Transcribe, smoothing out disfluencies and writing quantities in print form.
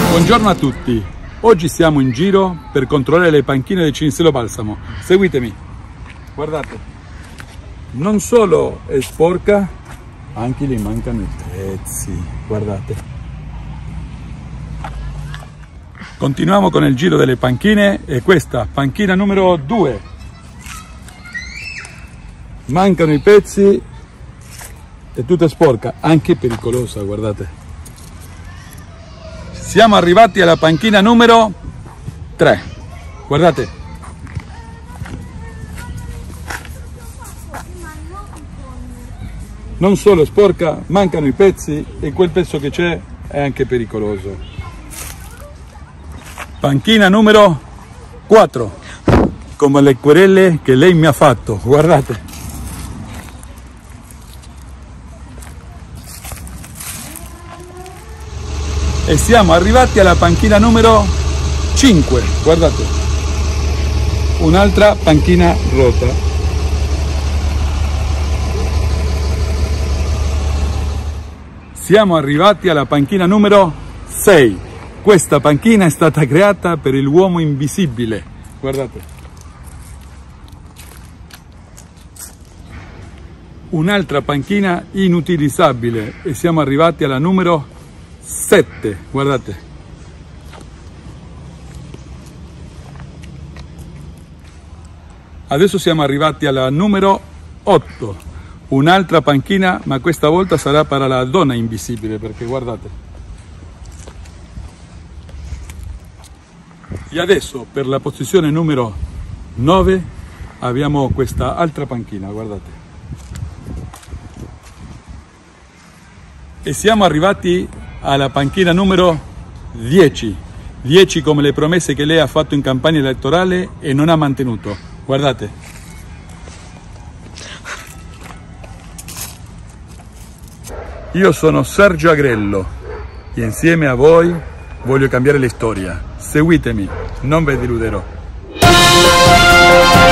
Buongiorno a tutti, oggi siamo in giro per controllare le panchine del Cinisello Balsamo. Seguitemi, guardate, non solo è sporca, anche gli mancano i pezzi, guardate. Continuiamo con il giro delle panchine e questa, panchina numero 2. Mancano i pezzi, è tutta sporca, anche pericolosa, guardate. Siamo arrivati alla panchina numero 3, guardate. Non solo sporca, mancano i pezzi e quel pezzo che c'è è anche pericoloso. Panchina numero 4, come le querele che lei mi ha fatto, guardate. E siamo arrivati alla panchina numero 5, guardate, un'altra panchina rota. Siamo arrivati alla panchina numero 6, questa panchina è stata creata per l'uomo invisibile, guardate. Un'altra panchina inutilizzabile e siamo arrivati alla numero 7, guardate. Adesso siamo arrivati alla numero 8, un'altra panchina, ma questa volta sarà per la donna invisibile, perché guardate. E adesso per la posizione numero 9 abbiamo questa altra panchina, guardate. E siamo arrivati alla panchina numero 10, 10 come le promesse che lei ha fatto in campagna elettorale e non ha mantenuto, guardate. Io sono Sergio Agrello e insieme a voi voglio cambiare la storia. Seguitemi, non vi deluderò.